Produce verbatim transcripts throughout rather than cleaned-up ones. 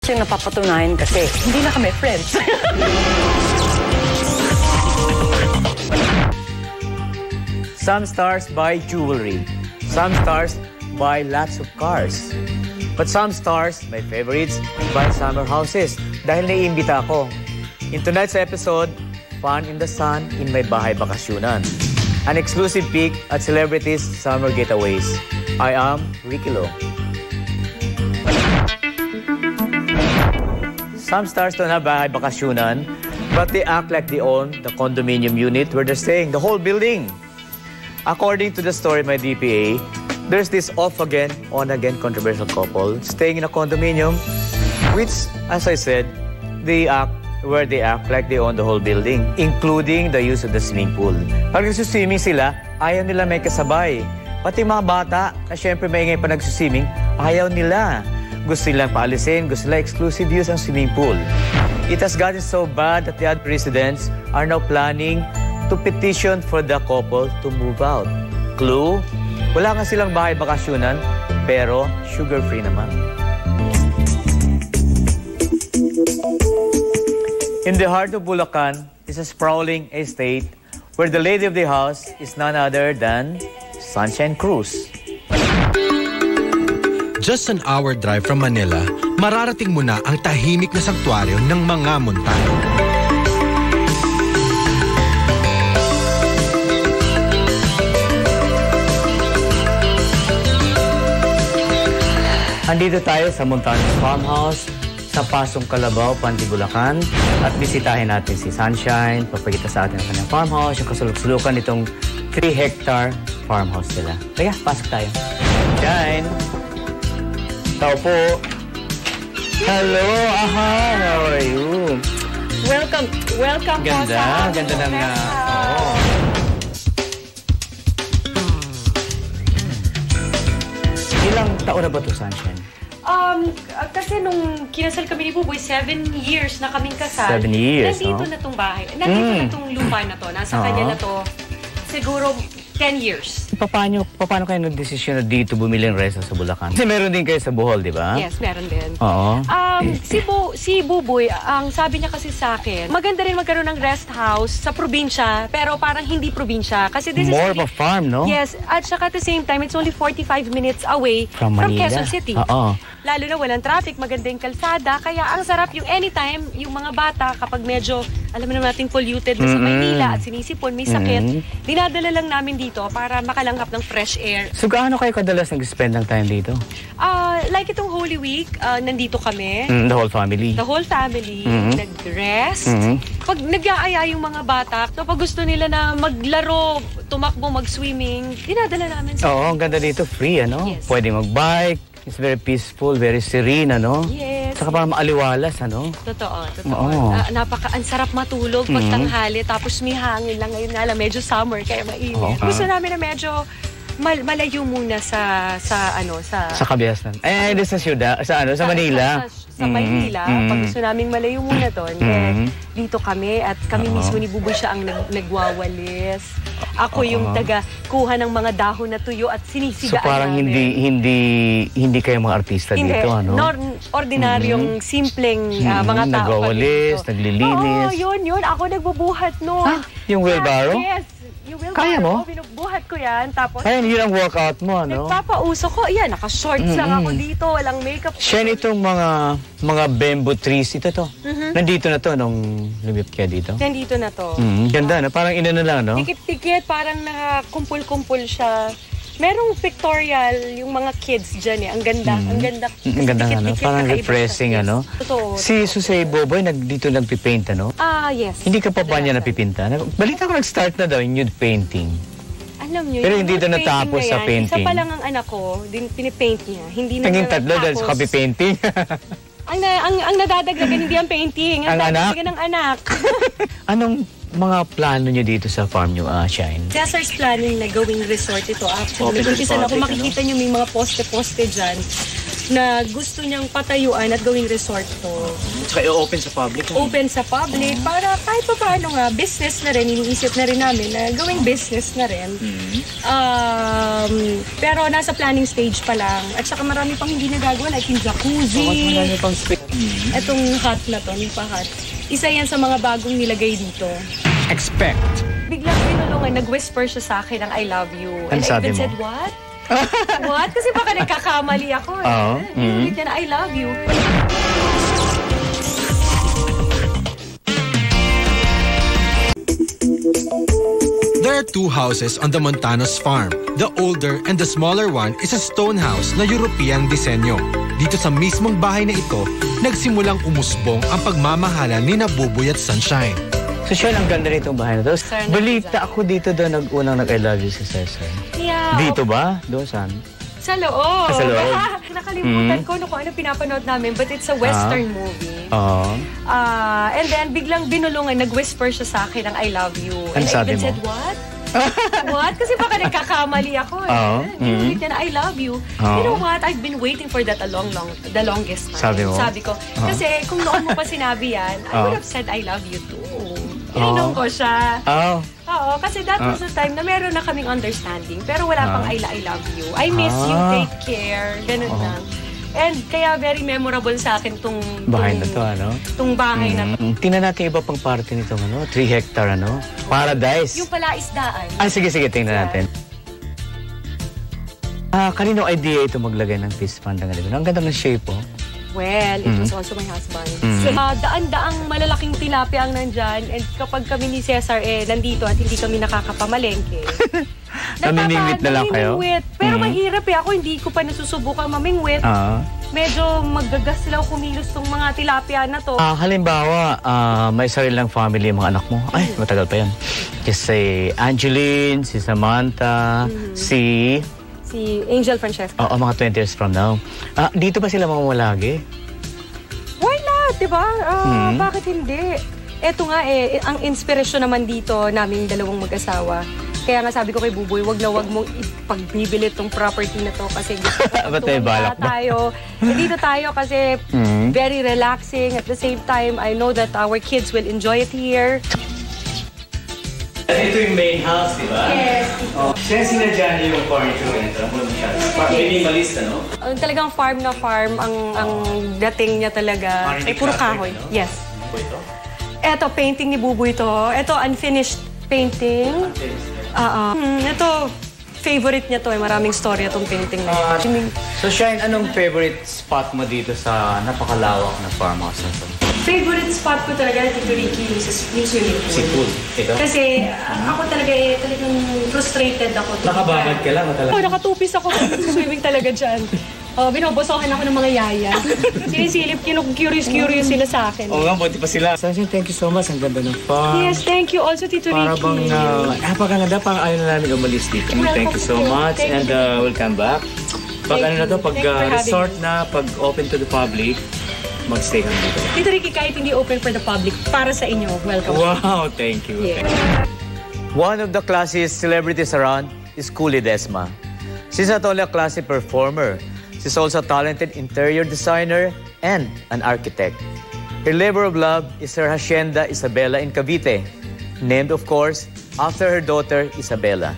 Yung napapatunayan kasi, hindi na kami friends. Some stars buy jewelry. Some stars buy lots of cars. But some stars, my favorites, buy summer houses dahil naiimbita ako. In tonight's episode, Fun in the Sun in my bahay bakasyunan. An exclusive peek at celebrities' summer getaways. I am Ricky Lo. Some stars don't have bahay bakasyunan, but they act like they own the condominium unit where they're staying, the whole building. According to the story by D P A, there's this off-again, on-again controversial couple staying in a condominium, which, as I said, they act where they act like they own the whole building, including the use of the swimming pool. Pag nagsuswimming sila, ayaw nila may kasabay. Pati mga bata, na syempre maingay pa nagsuswimming, ayaw nila. Gusto nilang paalisin, gusto nila exclusive use ang swimming pool. It has gotten so bad that the other residents are now planning to petition for the couple to move out. Clue? Wala nga silang bahay bakasyunan, pero sugar-free naman. In the heart of Bulacan is a sprawling estate where the lady of the house is none other than Sunshine Cruz. Just an hour drive from Manila, mararating mo na ang tahimik na sanktuaryo ng mga montaña. Andito tayo sa Montañas Farmhouse, sa Pasong Kalabaw, Panti, Bulacan. At bisitahin natin si Sunshine, papagita sa atin ang kanyang farmhouse, yung kasulok-sulukan nitong three hectare farmhouse nila. Kaya, pasok tayo. Sunshine! Tao po! Hello! Aha! How are you? Welcome, welcome Ganda, po sa ganda ng... Uh, oh. Ilang taon na ba ito, Sunshine? Um, kasi nung kinasal kami ni Buboy, seven years na kaming kasal. Seven years, Nandito no? na tong bahay. Nandito Mm. na tong lupa na to. Nasa Uh-huh. kanya na to. Siguro ten years. Paano, paano kayo nag-desisyon na dito bumili ng resa sa Bulacan? Kasi meron din kayo sa Bohol, di ba? Yes, meron din. Oo. Um, si, Bu si Buboy, ang sabi niya kasi sa akin, maganda rin magkaroon ng rest house sa probinsya, pero parang hindi probinsya. Kasi this More is of a farm, no? Yes, at saka at the same time, it's only forty-five minutes away From from, Manila. Quezon City. Oo. Lalo na walang traffic, maganda yung kalsada, kaya ang sarap yung anytime, yung mga bata, kapag medyo, alam mo naman natin, polluted na sa Mm-mm. Maynila at sinisipon, may sakit, Mm-mm. dinadala lang namin dito para makalanghap ng fresh air. So, gaano kayo kadalas nag-spend ng time dito? Uh, like itong Holy Week, uh, nandito kami. Mm, the whole family? The whole family, Mm-hmm. nag-rest. Mm-hmm. Pag nag-aaya yung mga bata, so pag gusto nila na maglaro, tumakbo, mag-swimming, dinadala namin sa... Oo, ang ganda dito, free, ano? Yes. Pwede mag-bike, it's very peaceful, very serene, ano? Yes. Saka parang maaliwalas, ano? Totoo, totoo. Oo. Uh, napaka, ang sarap matulog pag Mhm. tanghali, tapos may hangin lang. Ngayon nga lang, medyo summer, kaya mainit. Oo. Gusto namin na medyo mal malayo muna sa, sa ano, sa... Sa Kabiasnan. Eh, eh, sa syudad, sa ano, sa Manila. Sa, sa, sa Maynila, Mhm. pag gusto namin malayo muna doon, eh, Mhm. dito kami at kami Oo. mismo ni Buboy siya ang nag, nagwawalis. Ako yung Oo. taga kuha ng mga dahon na tuyo at sinisigaan So parang namin. hindi hindi hindi kayo mga artista Hindi, dito, ano? nor- ordinaryong, simpleng ah, Mhm. mga tao. Nagwawalis, kami dito. naglilinis. Oo, yun, yun. Ako nagbubuhat noon. Ah, yung wheelbarrow? Ah, yes. Yung wheelbarrow. Kaya mo? Binubuhat ko yan. Tapos, Kaya yun ang workout mo, ano? nagpapauso ko. Ayan, naka-shorts lang Mm-mm. ako dito. Walang makeup. Siya itong mga mga bamboo trees. Ito to. Mhm. Nandito na to nung lumipit kaya dito. Nandito na to. Mm, ganda, no? Parang ina na lang, no? Tikit-tikit, parang nakakumpul-kumpul siya. Merong pictorial yung mga kids dyan eh. Ang ganda. Ang ganda. Ang ganda, ano? Dikit-dikit, Parang kakaiba refreshing, siya. Yes. ano? Totoo. Si Susay Boboy, nag, dito nagpipaint, ano? Ah, yes. Hindi ka pa ba niya Kadalasan. napipinta? Balita ko nag-start na daw yung nude painting. Alam nyo, Pero yung hindi ito painting natapos na sa yan, painting. Isa pa lang ang anak ko, din, pinipaint niya. Hindi na Naging niya tatlo dahil sa natapos. copy painting. Ang, na, ang, ang nadadagdagan hindi ang painting. Ang Ang, anak? nadadagdagan ng anak. Anong mga plano niyo dito sa farm niyo, uh, Shine? Cesar's planning na gawing resort ito. Actually, Okay, nag-umpisa na resort, kung makikita niyo may mga poste-poste dyan na gusto niyang patayuan at gawing resort to. Kayo open sa public? Open sa public para kahit pa paano nga, business na rin, iniisip na rin namin na gawing business na rin. Mm-hmm. Um, pero nasa planning stage pa lang. At saka marami pang hindi nagagawa, like yung jacuzzi. Oh, marami pang space. Mm-hmm. Etong hot na to, yung pa-hot. Isa yan sa mga bagong nilagay dito. Expect. Biglang pinulungan, nag-whisper siya sa akin ng I love you. Ano And sabi I even mo? said, what? What? Kasi baka nagkakamali ako. Eh. Oo. Mm-hmm. Niya na, I love you. There are two houses on the Montanos farm. The older and the smaller one is a stone house na European disenyo. Dito sa mismong bahay na ito, nagsimulang umusbong ang pagmamahalan ni Buboy at Sunshine. So, Sean, ang ganda nitong bahay na to. Sir, Balita ako dito doon nag-unang nag-I love you si Sir Sir. Yeah. Dito ba? Doon saan? Sa loob. Sa loob? Nakalimutan Mm. ko no kung ano pinapanood namin, but it's a western movie. Oo. Ah, and then biglang binulungan, nag-whisper siya sa akin ng I love you. Ano And sabi I even mo? said, what? What? Kasi baka nagkakamali ako eh. Oo. Inulit Mm. niya na I love you. Oo. You know what? I've been waiting for that a long, long, the longest time. Sabi mo? Sabi ko. Kasi kung noon mo pa sinabi yan, I Oo. would have said I love you too. Tinanong ko siya. Oh. Oo, kasi that was the time na meron na kaming understanding. Pero wala pang I, I love you. I miss you, Ah. take care. Ganun lang. And kaya very memorable sa akin tong Bahay tong- na to, ano? Tong bahay na to. Mm. Tingnan natin iba pang parte nitong ano, three hectare, ano? Paradise. Yung pala isdaan. Ah, sige, sige, tingnan natin. Ah, kanino idea ito maglagay ng fish pond ng ganito? Ang ganda ng shape, oh. Well, it was also my husband. Mm. So, ah, daan-daang malalaking tilapia ang nandyan. And kapag kami ni Cesar eh, nandito at hindi kami nakakapamalengke. Namimingwit na lang kayo? namimingwit. Pero Mm. mahirap eh. Ako hindi ko pa nasusubukan mamingwit. Ah. Medyo maggagas sila kumilos tong mga tilapia na to. Ah, halimbawa, ah, may sarilang family yung mga anak mo. Ay, matagal pa yan. Kasi Angeline, si Samantha, si... Si Angel Francesca. Oo, mga twenty years from now. Ah, dito ba sila mamamulagi? Why not? Diba? Ah, Mhm. Bakit hindi? Eto nga eh, ang inspirasyon naman dito naming dalawang mag-asawa. Kaya nga sabi ko kay Buboy, wag na wag mong ipagbibili tong property na to kasi gusto ko Ba't may balak ba? tayo. Eh, dito tayo kasi Mhm. very relaxing. At the same time, I know that our kids will enjoy it here. Ito yung main house, di ba? Yes. Oh, siya sinadya niyo yung furniture nito. Minimalist, ano? Ang talagang farm na farm, ang ang dating niya talaga. Parang Ay, puro classic, kahoy. no? Yes. Ano po ito? Eto, painting ni Buboy to. Eto, unfinished painting. Oo. Hmm, ito, favorite niya to eh. Maraming story itong painting na Ah, yun. so, Shine, anong favorite spot mo dito sa napakalawak na farmhouse na to? Favorite spot ko talaga, Tito Ricky, yung sa yung swimming pool. Si Pool. Ito? Kasi ah, ako talaga eh, talagang frustrated ako. Nakababad ka lang, talaga. Oh, nakatupis ako pag swimming talaga dyan. Oh, binobosohan ako ng mga yaya. Sinisilip, curious-curious sila sa akin. Oo nga, buti pa sila. Sunshine, thank you so much. Ang ganda ng farm. Yes, thank you also, Tito Para Ricky. bang, uh, napakaganda, parang ayaw na namin umalis dito. Welcome Thank you so po. much Thank and you. uh, welcome back. Pag Thank ano na to, you. pag Thank you for uh, having resort me. na, pag open to the public, magstay kami dito. Tito Ricky, kahit hindi open for the public, para sa inyo, welcome. Wow, thank you. Yeah. One of the classiest celebrities around is Kuli Desma. She's not only a classy performer, she's also a talented interior designer and an architect. Her labor of love is her Hacienda Isabela in Cavite, named, of course, after her daughter Isabela.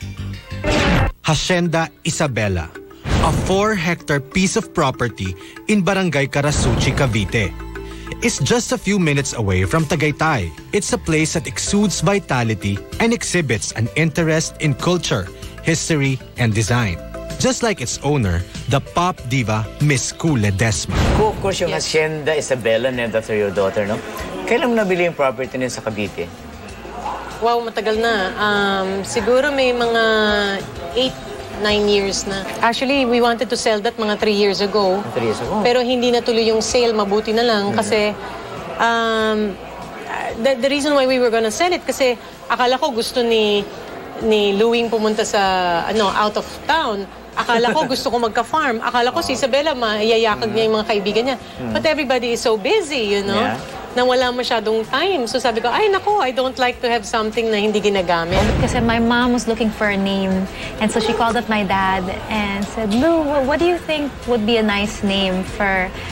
Hacienda Isabela, a four-hectare piece of property in Barangay Carasuchi, Cavite. It's just a few minutes away from Tagaytay. It's a place that exudes vitality and exhibits an interest in culture, history, and design. Just like its owner, the pop diva Miss Kule Desma. Of course, yung Hacienda Isabela named after your daughter, no? Kailan mo nabili yung property niya sa Cavite? Wow, matagal na. Um, siguro may mga eight, nine years na. Actually, we wanted to sell that mga three years ago. Three years ago. Pero hindi natuloy yung sale, mabuti na lang. Kasi, um, the, the reason why we were gonna sell it, kasi akala ko gusto ni, ni Louie pumunta sa, ano, out of town. Akala ko gusto ko magka-farm. Akala ko si Isabela, mayayakag niya yung mga kaibigan niya. But everybody is so busy, you know? Yeah. Na wala masyadong time. So sabi ko, ay nako, I don't like to have something na hindi ginagamit. Kasi my mom was looking for a name, and so she called up my dad and said, Lou, what do you think would be a nice name for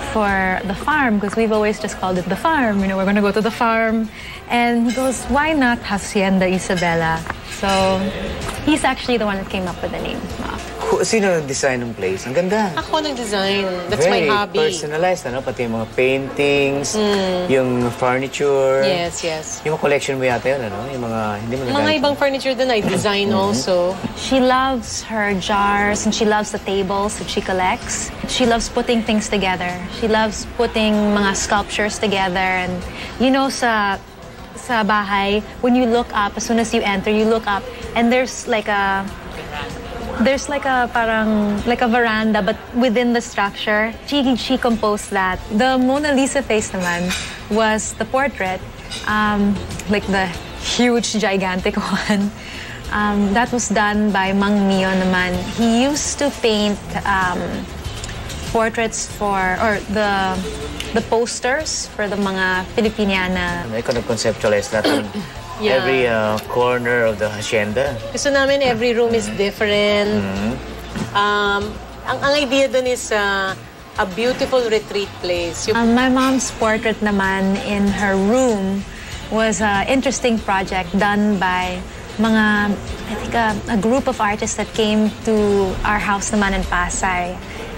for the farm because we've always just called it the farm. You know, we're going to go to the farm. And he goes, why not Hacienda Isabela? So he's actually the one that came up with the name. Who, sino nag-design ng place? Ang ganda. Ako nag-design. That's Very my hobby. personalized, ano? Pati yung mga paintings, yung furniture. Yes, yes. Yung collection mo yata yun, ano? Yung mga, hindi mo Mga nagamit. ibang furniture din I design also. She loves her jars and she loves the tables that she collects. She loves putting things together. She loves putting mga sculptures together. And you know, sa sa bahay, when you look up, as soon as you enter, you look up and there's like a there's like a parang like a veranda, but within the structure, she she composed that. The Mona Lisa face naman was the portrait, um, like the huge, gigantic one. Um, that was done by Mang Mio naman. He used to paint um, portraits for, or the the posters for the mga Filipiniana. Ikaw nag-conceptualize natin. Yeah. Every uh, corner of the hacienda. Gusto namin every room is different. Mm-hmm. Um, ang, ang idea dun is uh, a beautiful retreat place. Yung, Um, my mom's portrait naman in her room was an interesting project done by mga, I think, a, a group of artists that came to our house naman in Pasay.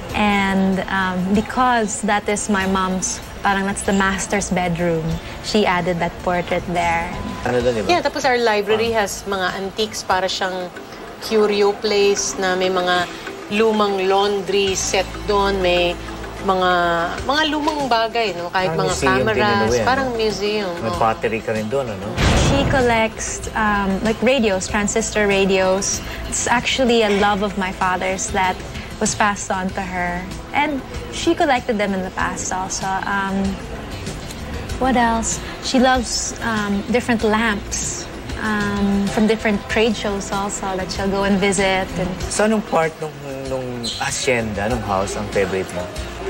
And um, because that is my mom's, parang that's the master's bedroom, she added that portrait there. Ano doon, di ba? yeah, tapos our library has mga antiques para siyang curio place na may mga lumang laundry set doon, may mga mga lumang bagay, no? Kahit Parang mga museum din, cameras, ano, eh, parang no? museum. May oh. pottery ka rin doon, ano? She collects um, like radios, transistor radios. It's actually a love of my father's that was passed on to her. And she collected them in the past also. Um, what else? She loves um, different lamps um, from different trade shows also that she'll go and visit. And Sa anong part nung, nung hacienda, nung house, ang favorite mo?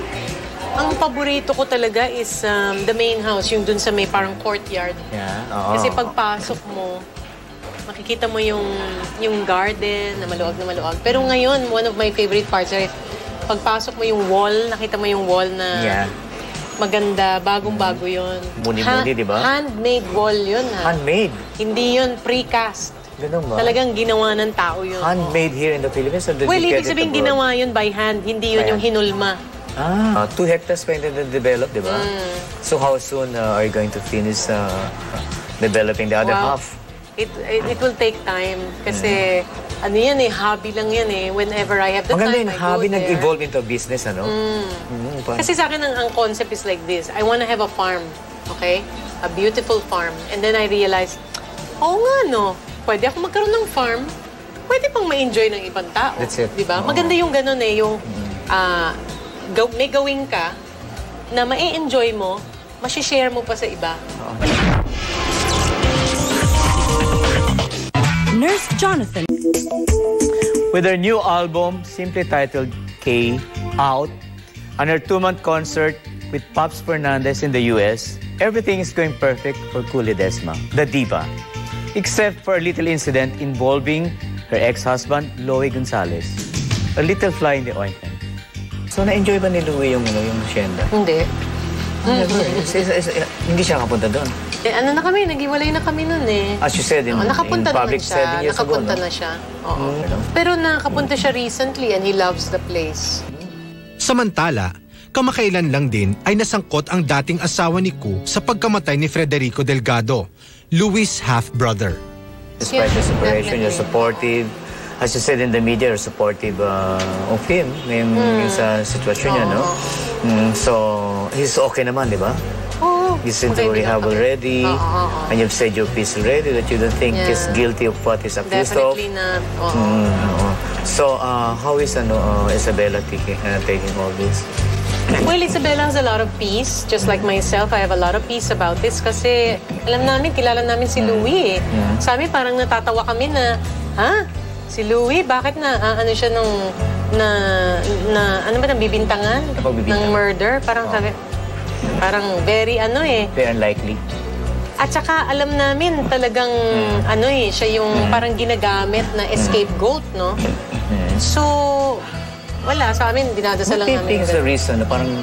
Ang paborito ko talaga is um, the main house, yung dun sa may parang courtyard. Yeah, oo. Kasi pagpasok mo, makikita mo yung yung garden na maluwag na maluwag. Pero ngayon, one of my favorite parts ay pagpasok mo yung wall, nakita mo yung wall na Yeah. maganda, bagong-bago yun. Muni-muni, di ba? Handmade wall yun, ha? Handmade. Hindi yun precast. Ganun ba? Talagang ginawa ng tao yun. Handmade here in the Philippines? Or did Well, you ibig get it sabihin abroad? ginawa yun by hand, hindi yun By yung hand. hinulma. Ah, two hectares pa hindi na-develop, di ba? Mm. So how soon uh, are you going to finish uh, developing the other Wow. half? It, it it will take time kasi ano yan eh, hobby lang yan eh. Whenever I have the Maganda time, yung I hobby go there. nag-evolve into a business, ano? Mm, pa- Kasi sa akin, ang, ang concept is like this. I want to have a farm, okay? A beautiful farm. And then I realized, oo nga no, pwede ako magkaroon ng farm, pwede pang ma-enjoy ng ibang tao. That's it. Di ba? Oo. Maganda yung ganun eh, yung ah, gaw, may gawin ka na ma-enjoy mo, masishare mo pa sa iba. Nurse Jonathan. With her new album, simply titled K, out, and her two-month concert with Pops Fernandez in the U S, everything is going perfect for Cool Ledesma, the diva. Except for a little incident involving her ex-husband, Louie Gonzalez. A little fly in the ointment. So, na-enjoy ba ni Louie yung, yung hacienda? Hindi. Never. Is- is- is- hindi siya kapunta doon. Eh, ano na kami, naghiwalay na kami nun eh. As you said, in, Oo, in nakapunta public naman siya. seven years ago, Nakapunta no? na siya. Oo. Mm. Pero nakapunta siya recently and he loves the place. Samantala, kamakailan lang din ay nasangkot ang dating asawa ni Ku sa pagkamatay ni Frederico Delgado, Louie's half-brother. Despite the Yes, separation, you're definitely. supportive. As you said in the media, you're supportive uh, of him yung, yung sa sitwasyon niya, no? Mm, so, he's okay naman, di ba? Oo. He's into Okay, rehab din kami. already. Oo, oo, oo. And you've said your piece already that you don't think Yeah. he's guilty of what he's accused of. Definitely not. Oo. Mm, oo. So, uh, how is ano, uh, Isabella taking, uh, taking all this? Well, Isabella has a lot of peace. Just like myself, I have a lot of peace about this kasi alam namin, kilala namin si Louie eh. Sa amin, parang natatawa kami na, ha? Si Louie, bakit na, ah, ano siya nung, na, na, ano ba, nabibintangan? Napagbibintang. Ng murder? Parang sabi, parang very ano eh. Very unlikely. At saka alam namin talagang ano eh, siya yung parang ginagamit na scapegoat, no? So, wala sa amin, dinadasal What lang do you namin. think is the reason na parang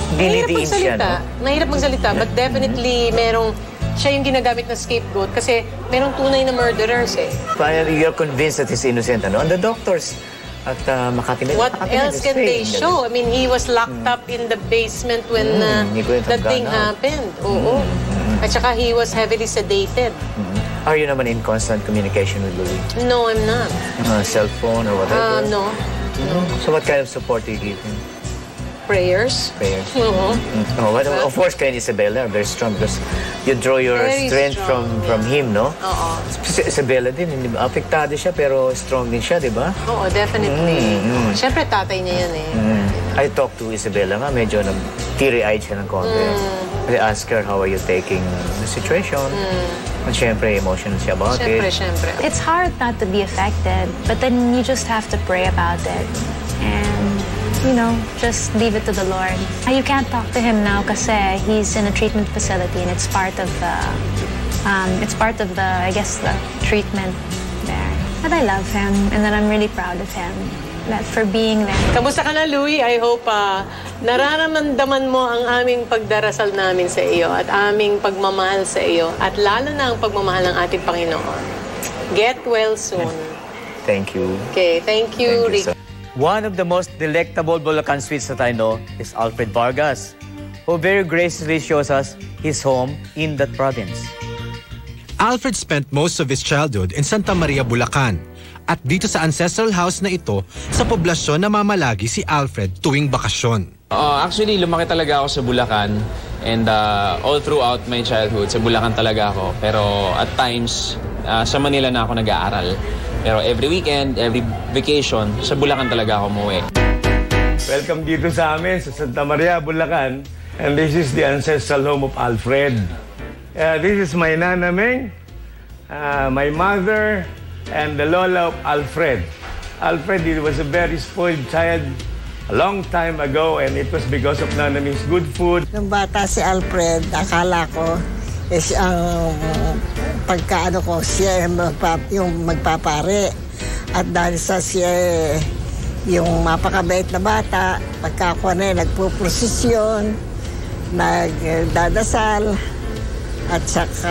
Mahirap Binidiin siya, magsalita. no? Mahirap magsalita, but definitely merong siya yung ginagamit na scapegoat kasi merong tunay na murderers eh. Parang you're convinced that he's innocent, ano? And the doctors at uh, Makati Med- What Makati else can they Medical show? I mean, he was locked up in the basement when Mm, uh, hindi ko yung that thing tanggalan. happened. Oo. At saka he was heavily sedated. Mhm. Are you naman in constant communication with Louie? No, I'm not. Uh, cell phone or whatever? Uh, no. So what kind of support do you give him? Prayers. Prayers? Oo. Mm. Oh, well, of course, kay Isabella, very strong because you draw your Very strength strong. from from him, no? Oo. Si Isabella din, hindi ba? Apektado siya pero strong din siya, di ba? Oo, definitely. Mm, mm. Siyempre, tatay niya yan eh. Mm. I talked to Isabella nga, medyo nang teary-eyed siya ng konti. Mm. I asked her, how are you taking the situation? At syempre, emotional siya about Siyempre, it. siyempre. It's hard not to be affected, but then you just have to pray about it. And, you know, just leave it to the Lord. You can't talk to him now kasi he's in a treatment facility and it's part of the, um, it's part of the, I guess, the treatment there. But I love him and that I'm really proud of him that for being there. Kamusta ka na, Louie? I hope uh, nararamdaman mo ang aming pagdarasal namin sa iyo at aming pagmamahal sa iyo at lalo na ang pagmamahal ng ating Panginoon. Get well soon. Thank you. Okay, thank you, Thank you, Rick. sir. One of the most delectable Bulacan sweets that I know is Alfred Vargas, who very graciously shows us his home in that province. Alfred spent most of his childhood in Santa Maria, Bulacan. At dito sa ancestral house na ito, sa poblasyon na mamalagi si Alfred tuwing bakasyon. Uh, actually, lumaki talaga ako sa Bulacan and uh, all throughout my childhood, sa Bulacan talaga ako. Pero at times, uh, sa Manila na ako nag-aaral. Pero every weekend, every vacation, sa Bulacan talaga ako umuwi. Welcome dito sa amin, sa Santa Maria, Bulacan. And this is the ancestral home of Alfred. Uh, this is my Nana Meng, uh, my mother, and the Lola of Alfred. Alfred, he was a very spoiled child a long time ago, and it was because of Nana Meng's good food. Nung bata si Alfred, akala ko is ang pagkaano ko, siya yung, magpap, yung magpapare. At dahil sa siya yung mapakabait na bata, pagkakuha na yun, nagpuprosesyon, nagdadasal, at saka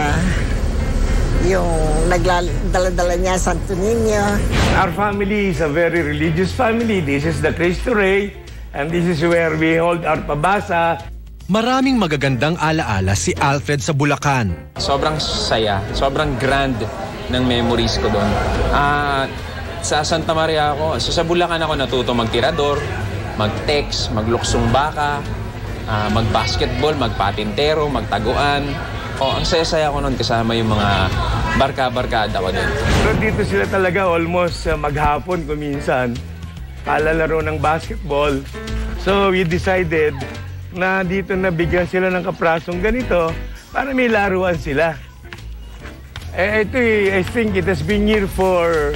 yung nagdala-dala niya Santo Niño. Our family is a very religious family. This is the Cristo Rey, and this is where we hold our pabasa. Maraming magagandang alaala si Alfred sa Bulacan. Sobrang saya, sobrang grand ng memories ko doon. Uh, sa Santa Maria ako, so sa Bulacan ako natuto magtirador, mag-text, magluksong baka, uh, mag-basketball, magpatintero, magtaguan. Oh, ang saya-saya ko noon kasama yung mga barka-barkada ko din. Pero dito sila talaga almost uh, maghapon kung minsan, kalalaro ng basketball. So we decided na dito nabigyan sila ng kaprasong ganito para may laruan sila. Eh, ito I think it has been here for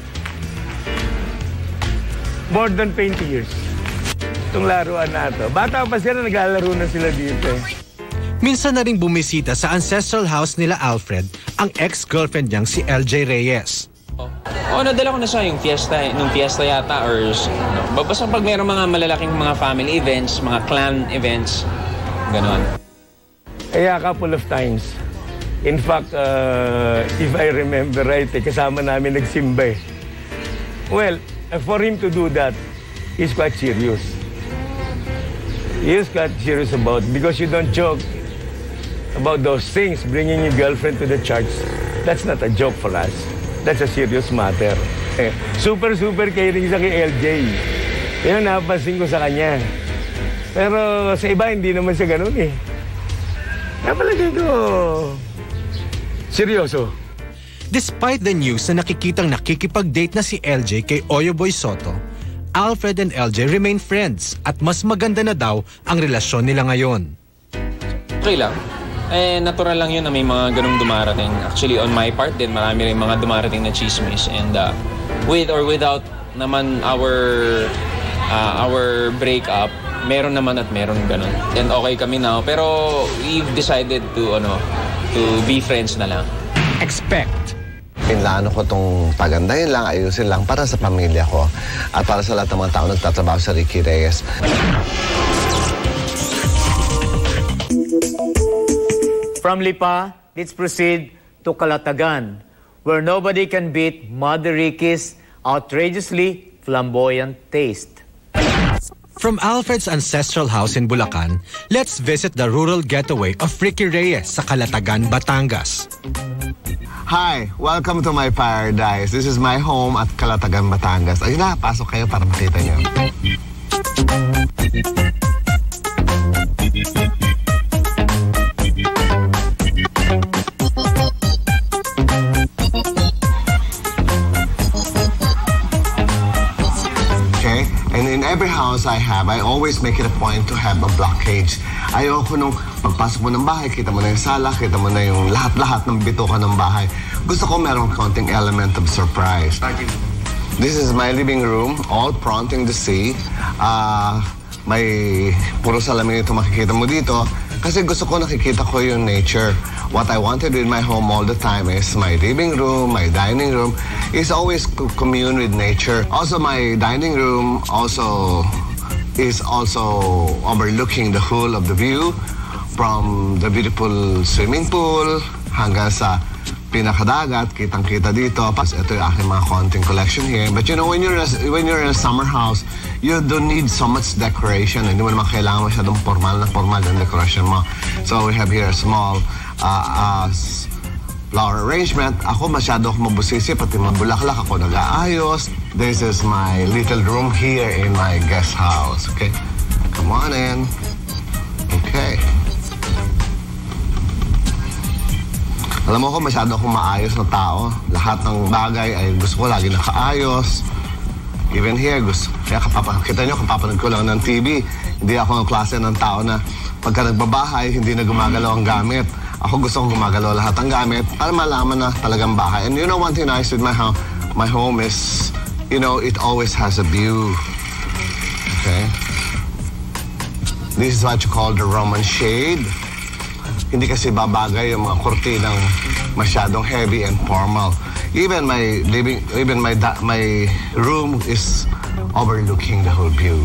more than twenty years. Itong laruan na ito. Bata pa sila, naglalaro na sila dito. Minsan na rin bumisita sa ancestral house nila Alfred ang ex-girlfriend niyang si L J Reyes. Oo, oh, nadala ko na siya yung fiesta, nung fiesta yata or no, basta pag mayroong mga malalaking mga family events, mga clan events, gano'n. Kaya a couple of times. In fact, uh, if I remember right, eh, kasama namin nagsimba eh. Well, for him to do that, he's quite serious. He is quite serious about it because you don't joke about those things, bringing your girlfriend to the church. That's not a joke for us. That's a serious matter. Eh, super, super caring sa kay L J. Yan ang napansin ko sa kanya. Pero sa iba, hindi naman siya ganun eh. Napalagay ko, seryoso. Despite the news na nakikitang nakikipag-date na si L J kay Oyoboy Soto, Alfred and L J remain friends at mas maganda na daw ang relasyon nila ngayon. Okay lang. Eh, natural lang yun na may mga ganung dumarating. Actually, on my part din, marami rin mga dumarating na chismis. And uh, with or without naman our uh, our breakup, meron naman at meron ganun. And okay kami now. Pero we've decided to, ano, to be friends na lang. Expect. Pinlano ko itong pagandahin lang, ayusin lang para sa pamilya ko at para sa lahat ng mga tao nagtatrabaho sa Ricky Reyes. From Lipa, let's proceed to Calatagan, where nobody can beat Mother Ricky's outrageously flamboyant taste. From Alfred's ancestral house in Bulacan, let's visit the rural getaway of Ricky Reyes sa Calatagan, Batangas. Hi, welcome to my paradise. This is my home at Calatagan, Batangas. Ayun na, pasok kayo para makita niyo. In every house I have, I always make it a point to have a blockage. Ayoko nung pagpasok mo ng bahay, kita mo na yung sala, kita mo na yung lahat-lahat ng bituka ng bahay. Gusto ko merong konting element of surprise. This is my living room, all fronting the sea. Uh, may puro salamin ito makikita mo dito. Kasi gusto ko nakikita ko yung nature. What I wanted in my home all the time is my living room, my dining room is always to commune with nature. Also, my dining room also is also overlooking the whole of the view from the beautiful swimming pool hanggang sa pinakadagat, kitang-kita dito. Pas ito yung aking mga konting collection here. But you know, when you're a, when you're in a summer house, you don't need so much decoration. Hindi mo naman kailangan masyadong formal na formal yung decoration mo. So we have here a small uh, uh, flower arrangement. Ako masyado ako mabusisi, pati mabulaklak ako nag-aayos. This is my little room here in my guest house. Okay, come on in. Okay. Alam mo ko, masyado akong maayos na tao. Lahat ng bagay ay gusto ko lagi nakaayos. Even here, gusto. Kaya kapapa, kita nyo, kapapanood ko lang ng T V. Hindi ako ng klase ng tao na pagka nagbabahay, hindi na gumagalaw ang gamit. Ako gusto kong gumagalaw lahat ng gamit para malaman na talagang bahay. And you know, one thing nice with my home, my home is, you know, it always has a view. Okay? This is what you call the Roman shade. Hindi kasi babagay yung mga kurtinang masyadong heavy and formal. Even my living, even my my room is overlooking the whole view.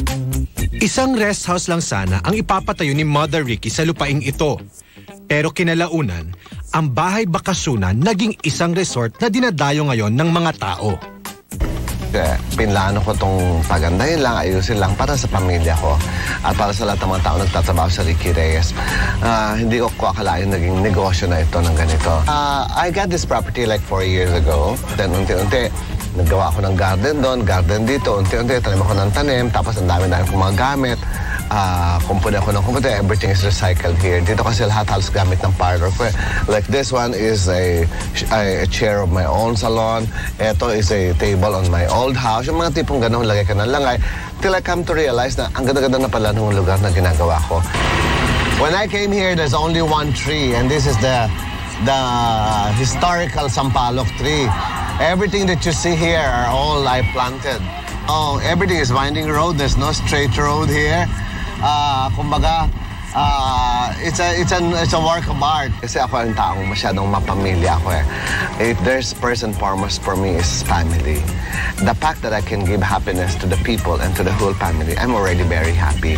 Isang rest house lang sana ang ipapatayo ni Mother Ricky sa lupaing ito. Pero kinalaunan, ang bahay bakasyonan naging isang resort na dinadayo ngayon ng mga tao. Kaya pinlano ko itong pagandahin lang, ayusin lang para sa pamilya ko at para sa lahat ng mga tao nagtatrabaho sa Ricky Reyes. Uh, hindi ko ko akalain naging negosyo na ito ng ganito. Uh, I got this property like four years ago. Then unti-unti, naggawa ako ng garden doon, garden dito. Unti-unti, tanim ako ng tanim, tapos ang dami-dami kong mga gamit. Uh, kumpuni ako ng kumpuni, everything is recycled here. Dito kasi lahat halos gamit ng parlor ko. Like this one is a, a, a chair of my own salon. Ito is a table on my old house. Yung mga tipong ganun, lagay ka ng langay. Till I come to realize na ang ganda-ganda na pala ng lugar na ginagawa ko. When I came here, there's only one tree, and this is the, the historical Sampaloc tree. Everything that you see here are all I planted. Oh, everything is winding road. There's no straight road here. Uh, kumbaga, uh, it's a it's an it's a work of art. Kasi ako ang taong masyadong mapamilya ako eh. If there's first and foremost for me is family. The fact that I can give happiness to the people and to the whole family, I'm already very happy.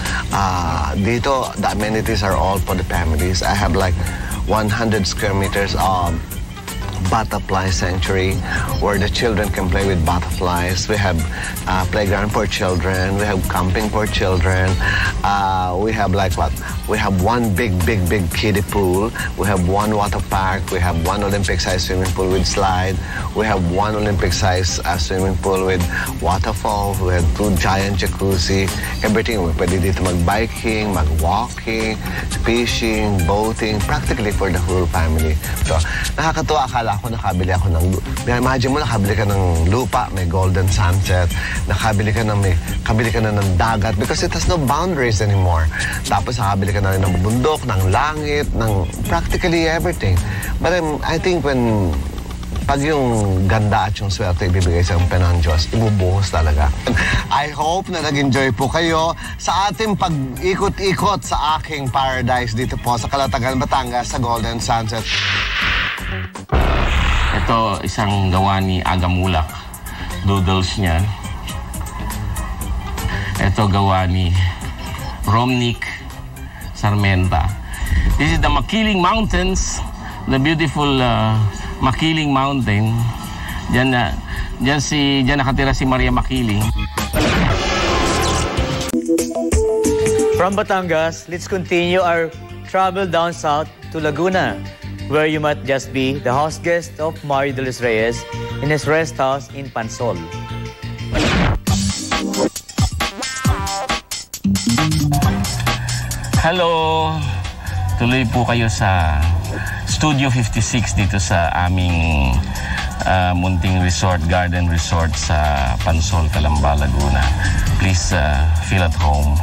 Uh, dito, the amenities are all for the families. I have like one hundred square meters of butterfly sanctuary where the children can play with butterflies. We have uh, playground for children. We have camping for children. Uh, we have like what? We have one big, big, big kiddie pool. We have one water park. We have one Olympic-sized swimming pool with slide. We have one Olympic-sized uh, swimming pool with waterfall. We have two giant jacuzzi. Everything. Pwede dito mag-biking, mag-walking, fishing, boating, practically for the whole family. So, nakakatuwa, akala ako nakabili ako ng, imagine mo nakabili ka ng lupa, may golden sunset, nakabili ka ng may, kabili ka na ng dagat because it has no boundaries anymore. Tapos nakabili ka na rin ng bundok, ng langit, ng practically everything. But um, I think when pag yung ganda at yung swerte ibibigay sa ng Diyos, ibubuhos talaga. I hope na nag-enjoy po kayo sa ating pag-ikot-ikot sa aking paradise dito po sa Calatagan, Batangas, sa Golden Sunset. Ito, isang gawa ni Agamulak. Doodles niya. Ito, gawa ni Romnick Sarmenta. This is the Makiling Mountains, the beautiful uh, Makiling Mountain. Diyan na, diyan si, diyan nakatira si Maria Makiling. From Batangas, let's continue our travel down south to Laguna, where you might just be the house guest of Mario de los Reyes in his rest house in Pansol. Hello! Tuloy po kayo sa Studio fifty-six dito sa aming uh, munting resort, garden resort sa Pansol, Calamba, Laguna. Please uh, feel at home.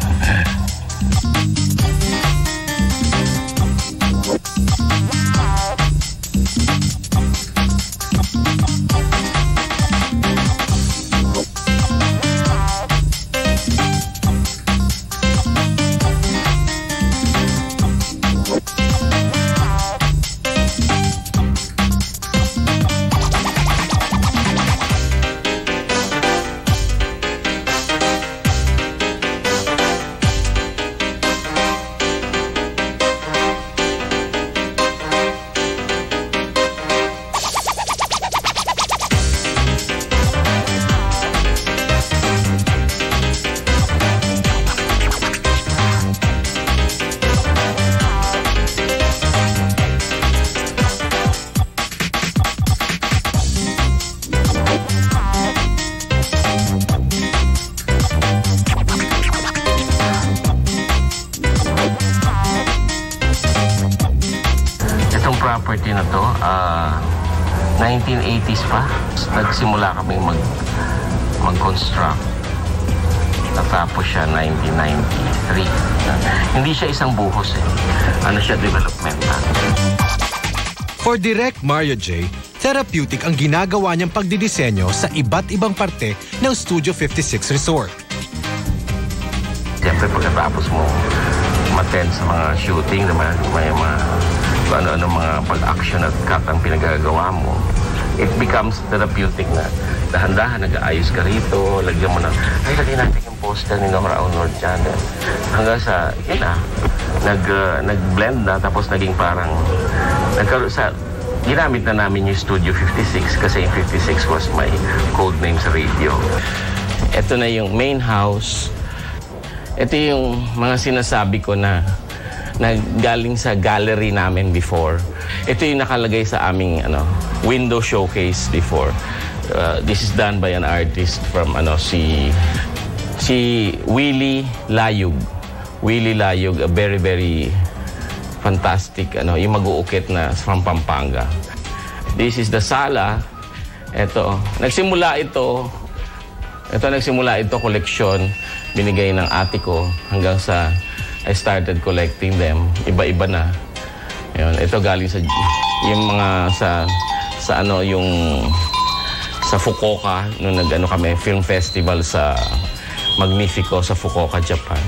Property na to, uh, nineteen eighties pa. Nagsimula kaming mag, mag-construct. Natapos siya nineteen ninety-three. Uh, hindi siya isang buhos eh. Ano siya, developmental. For Direk Mario J., therapeutic ang ginagawa niyang pagdidisenyo sa iba't ibang parte ng Studio fifty-six Resort. Siyempre pagkatapos mo ma-attend sa mga shooting, may, may mga ano-ano mga pag-action at cut ang pinagagawa mo, it becomes therapeutic na dahan-dahan nag-aayos ka rito, lagyan mo na, ay, lagyan natin yung poster ni Nora Aunor dyan. Hanggang sa, yun na, nag, uh, nag-blend na, tapos naging parang, nagkaroon sa, ginamit na namin yung Studio fifty-six kasi yung fifty-six was my code name sa radio. Ito na yung main house. Ito yung mga sinasabi ko na na galing sa gallery namin before. Ito yung nakalagay sa aming ano, window showcase before. Uh, this is done by an artist from ano si si Willie Layug. Willie Layug, a very very fantastic ano, yung mag-uukit na from Pampanga. This is the sala. Ito, nagsimula ito ito nagsimula ito koleksyon binigay ng ate ko hanggang sa I started collecting them. Iba-iba na. Ayun, ito galing sa yung mga sa sa ano yung sa Fukuoka nung nag-ano kami film festival sa Magnifico sa Fukuoka, Japan.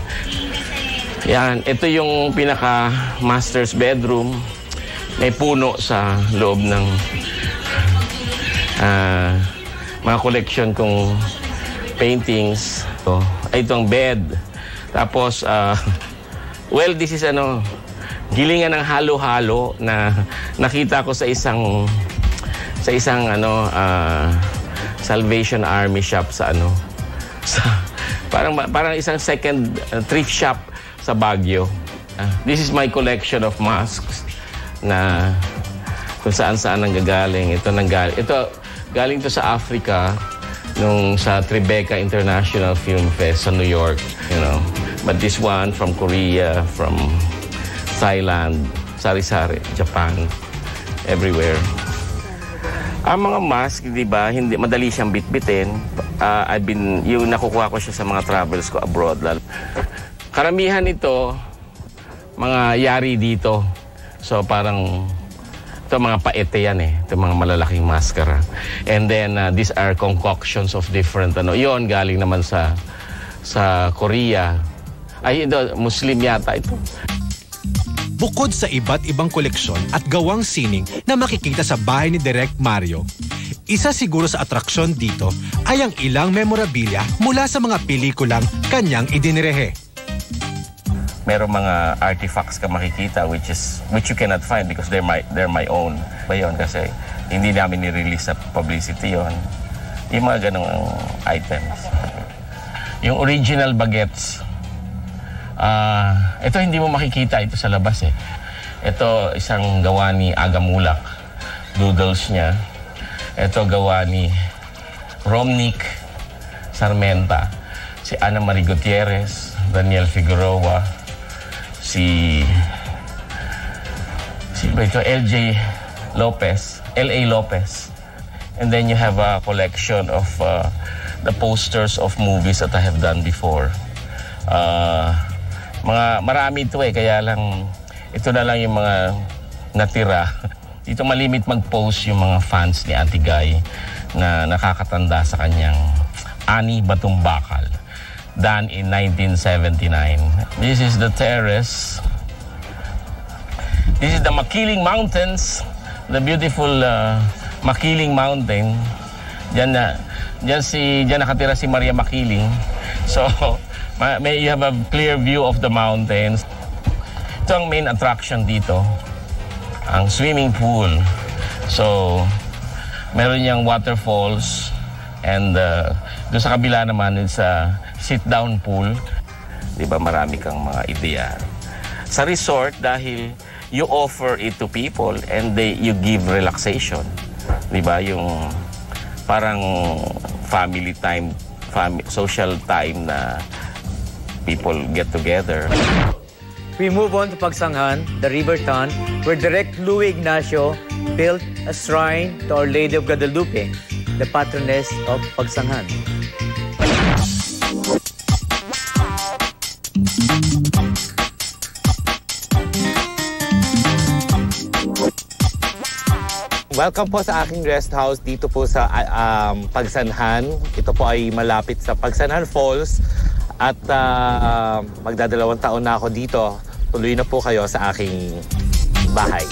Yan, ito yung pinaka master's bedroom. May puno sa loob ng uh, mga collection kong paintings. Ito, itong bed. Tapos uh, well, this is ano, gilingan ng halo-halo na nakita ko sa isang sa isang ano uh, Salvation Army shop sa ano sa parang parang isang second uh, thrift shop sa Baguio. Uh, this is my collection of masks na kung saan-saan nanggagaling. Ito nanggaling. Ito galing to sa Africa nung sa Tribeca International Film Fest sa New York, you know. But this one from Korea, from Thailand, sari-sari, Japan, everywhere. Ang mga mask, di ba, hindi madali siyang bitbitin. Uh, I've been, yung nakukuha ko siya sa mga travels ko abroad. Karamihan ito, mga yari dito. So parang, ito mga paete yan eh. Ito mga malalaking maskara. And then, uh, these are concoctions of different, ano, yon galing naman sa, sa Korea. Ay, ito, Muslim yata ito. Bukod sa iba't ibang koleksyon at gawang sining na makikita sa bahay ni Direk Mario, isa siguro sa atraksyon dito ay ang ilang memorabilia mula sa mga pelikulang kanyang idinirehe. Meron mga artifacts ka makikita which is which you cannot find because they're my they're my own. Ba yun kasi hindi namin ni-release sa publicity yon. Yung mga ganong items. Yung original baguettes, uh, ito hindi mo makikita ito sa labas eh. Ito isang gawa ni Aga Mulak, noodles niya. Ito gawa ni Romnick Sarmenta, si Ana Marie Gutierrez, Daniel Figueroa, si si ba ito, L J Lopez, L A Lopez. And then you have a collection of uh, the posters of movies that I have done before. Uh, mga marami ito eh, kaya lang ito na lang yung mga natira. Dito malimit mag-post yung mga fans ni Auntie Guy na nakakatanda sa kanyang Ani Batong Bakal, done in nineteen seventy-nine. This is the terrace. This is the Makiling Mountains, the beautiful uh, Makiling Mountain. Diyan na, diyan si, diyan nakatira si Maria Makiling. So, may you have a clear view of the mountains. Ito ang main attraction dito, ang swimming pool. So, meron niyang waterfalls and uh, doon sa kabila naman is a sit-down pool. Di ba marami kang mga ideya. Sa resort, dahil you offer it to people and they, you give relaxation. Di ba? Yung parang family time, family, social time na people get together. We move on to Pagsanghan, the river town, where Direk Louie Ignacio built a shrine to Our Lady of Guadalupe, the patroness of Pagsanghan. Welcome po sa aking rest house dito po sa um, Pagsanhan. Ito po ay malapit sa Pagsanhan Falls at uh, magdadalawang taon na ako dito. Tuloy na po kayo sa aking bahay.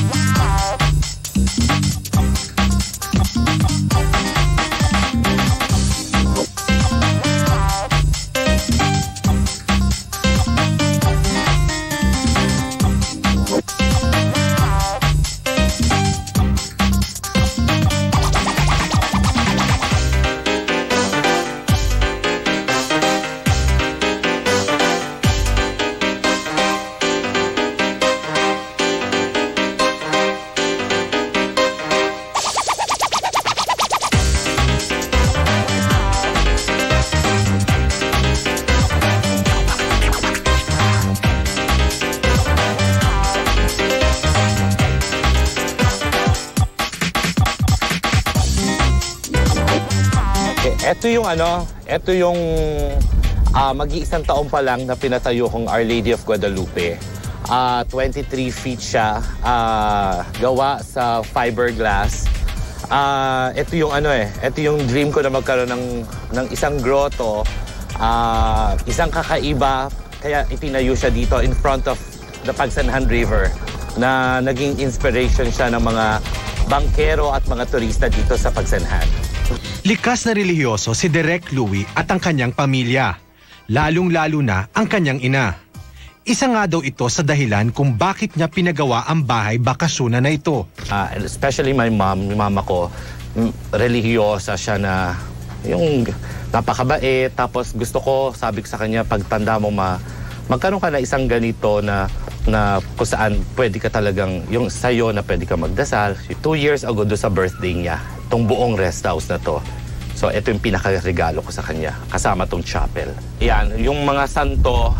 Ito yung ano, ito yung uh, mag-iisang taon pa lang na pinatayo kong Our Lady of Guadalupe. Uh, twenty-three feet siya, uh, gawa sa fiberglass. Uh, ito yung ano eh, ito yung dream ko na magkaroon ng, ng isang grotto, uh, isang kakaiba, kaya itinayo siya dito in front of the Pagsanhan River na naging inspiration siya ng mga bangkero at mga turista dito sa Pagsanhan. Likas na relihiyoso si Direk Louie at ang kanyang pamilya, lalong-lalo na ang kanyang ina. Isa nga daw ito sa dahilan kung bakit niya pinagawa ang bahay bakasyonan na ito. Uh, especially my mom, yung mama ko, relihiyosa siya na yung napakabait. Tapos gusto ko, sabi ko sa kanya, pagtanda mo ma, magkaroon ka na isang ganito na, na kung saan pwede ka talagang, yung sayo na pwede ka magdasal. Two years ago do sa birthday niya, itong buong rest house na to. So ito yung pinakaregalo ko sa kanya, kasama tong chapel. Yan, yung mga santo,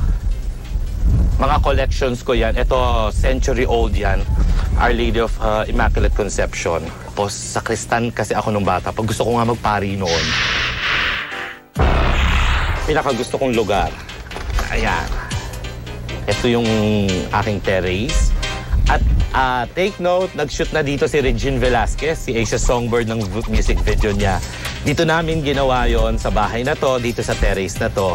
mga collections ko yan. Ito, century old yan. Our Lady of uh, Immaculate Conception. Tapos sa Kristan kasi ako nung bata, pag gusto ko nga magpari noon. Pinakagusto kong lugar. Ayan. Ito yung aking terrace. At uh, take note, nag-shoot na dito si Regine Velasquez, si Asia Songbird ng music video niya. Dito namin ginawa yon sa bahay na to, dito sa terrace na to.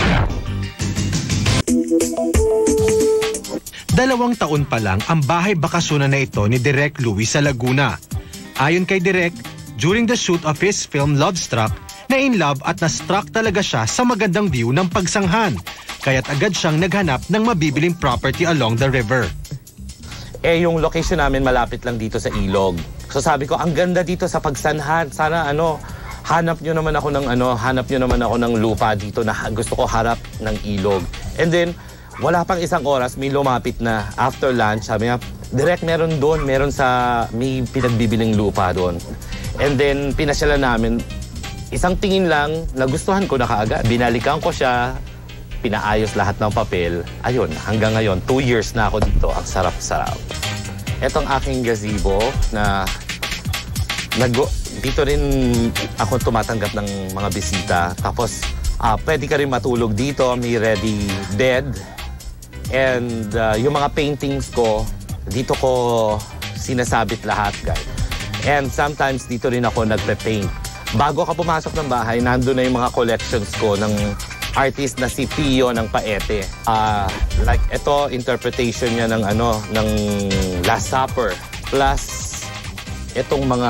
Dalawang taon pa lang ang bahay bakasyonan na ito ni Direk Louie sa Laguna. Ayon kay Direk, during the shoot of his film Love Struck, na in love at na-struck talaga siya sa magandang view ng Pagsanghan. kaya't agad siyang naghanap ng mabibiling property along the river. Eh, yung location namin malapit lang dito sa ilog. So sabi ko, ang ganda dito sa pagsanhan. Sana ano, hanap nyo naman ako ng ano, hanap nyo naman ako ng lupa dito na gusto ko harap ng ilog. And then, wala pang isang oras, may lumapit na after lunch. Sabi niya, direct meron doon, meron sa, may pinagbibiling lupa doon. And then, pinasyalan namin, isang tingin lang, nagustuhan ko na kaagad. Binalikan ko siya, pinaayos lahat ng papel. Ayun, hanggang ngayon, two years na ako dito. Ang sarap-sarap. Etong aking gazebo na nag dito rin ako tumatanggap ng mga bisita. Tapos, uh, pwede ka rin matulog dito. May ready bed. And uh, yung mga paintings ko, dito ko sinasabit lahat, guys. And sometimes, dito rin ako nagpe-paint. Bago ka pumasok ng bahay, nandun na yung mga collections ko ng artist na si Pio ng Paete. Uh, like, ito, interpretation niya ng, ano, ng Last Supper. Plus, itong mga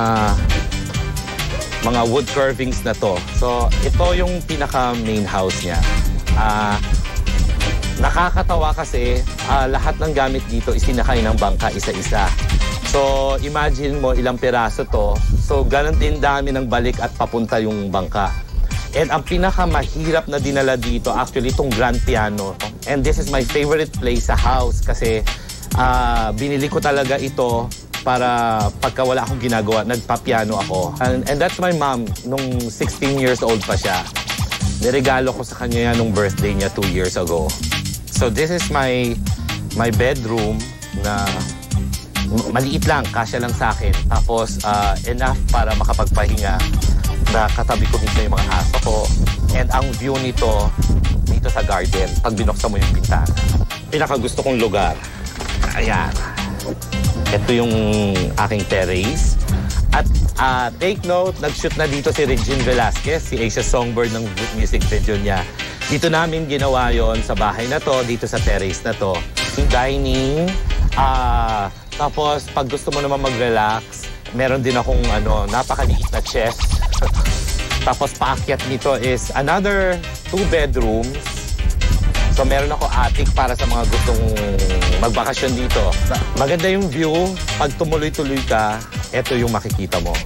mga wood carvings na to. So, ito yung pinaka-main house niya. Uh, nakakatawa kasi, uh, lahat ng gamit dito isinakay ng bangka isa-isa. So, imagine mo ilang piraso to. So, ganun din dami ng balik at papunta yung bangka. And ang pinakamahirap na dinala dito, actually, itong grand piano. And this is my favorite place sa house kasi uh, binili ko talaga ito para pagka wala akong ginagawa, nagpa-piano ako. And, and that's my mom, nung sixteen years old pa siya. Niregalo ko sa kanya yan nung birthday niya two years ago. So this is my, my bedroom na maliit lang, kasya lang sa akin. Tapos uh, enough para makapagpahinga. Na katabi ko minsan yung mga aso ko. And ang view nito, dito sa garden, pag binuksan mo yung bintana. Pinakagusto kong lugar. Ayan. Ito yung aking terrace. At uh, take note, nag-shoot na dito si Regine Velasquez, si Asia Songbird ng music video niya. Dito namin ginawa yon sa bahay na to, dito sa terrace na to. Yung dining. Uh, tapos, pag gusto mo naman mag-relax, meron din akong ano, napakaliit na chest. Tapos paakyat nito is another two bedrooms. So meron ako attic para sa mga gustong magbakasyon dito. Maganda yung view. Pag tumuloy-tuloy ka, ito yung makikita mo.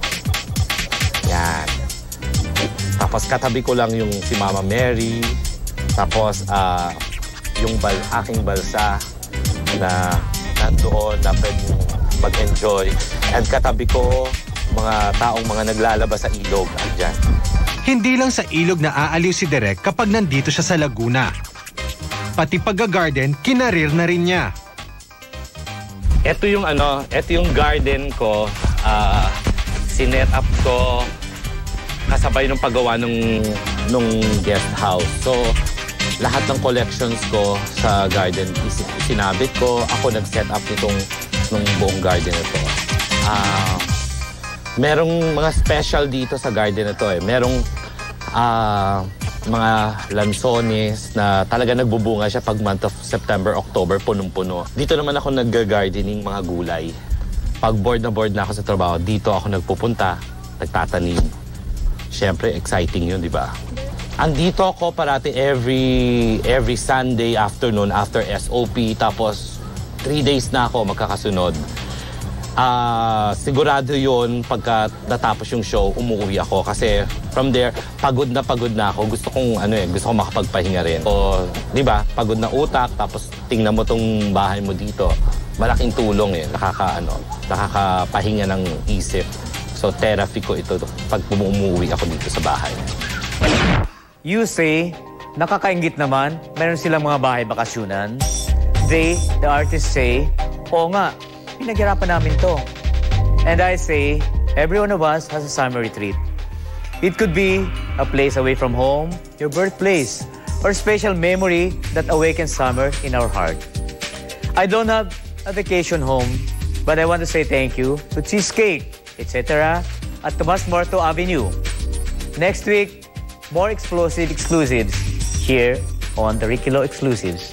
Yan. Tapos katabi ko lang yung si Mama Mary. Tapos uh, yung bal aking balsa na nandoon na pwede mag-enjoy. And katabi ko mga taong mga naglalabas sa ilog. Andyan. Hindi lang sa ilog na aaliw si Derek kapag nandito siya sa Laguna. Pati pagga-garden, kinarir na rin niya. Ito yung ano, ito yung garden ko. Uh, sinet up ko kasabay ng paggawa ng nung guest house. So, lahat ng collections ko sa garden is sinabit ko. Ako nag-set up nitong nung buong garden ito. Ah... Uh, Merong mga special dito sa garden na to eh. Merong uh, mga lansones na talaga nagbubunga siya pag month of September, October, punong-puno. Dito naman ako nag-gardening mga gulay. Pag bored na bored na ako sa trabaho, dito ako nagpupunta, nagtatanim. Siyempre, exciting yun, di ba? Andito ako parati every, every Sunday afternoon after S O P. Tapos, three days na ako magkakasunod. Uh, sigurado yun pagka natapos yung show, umuwi ako kasi from there, pagod na pagod na ako. Gusto kong ano eh, gusto kong makapagpahinga rin. O, di ba, pagod na utak, tapos tingnan mo tong bahay mo dito. Malaking tulong eh, nakaka, ano, nakakapahinga ng isip. So, therapy ko ito pag umuwi ako dito sa bahay. You say, nakakaingit naman, meron silang mga bahay bakasyunan. They, the artists say, oo nga, pinaghirapan namin to. And I say, every one of us has a summer retreat. It could be a place away from home, your birthplace, or a special memory that awakens summer in our heart. I don't have a vacation home, but I want to say thank you to Cheesecake, et cetera at Tomas Muerto Avenue. Next week, more explosive exclusives here on the Ricky Lo Exclusives.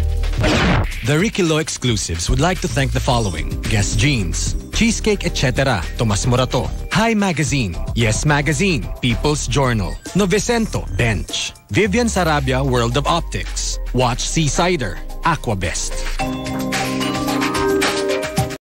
The Ricky Lo Exclusives would like to thank the following: Guess Jeans, Cheesecake, et cetera, Tomas Morato, Hi Magazine, Yes Magazine, People's Journal, Novecento, Bench, Vivian Sarabia World of Optics, Watch Seasider, Aquabest.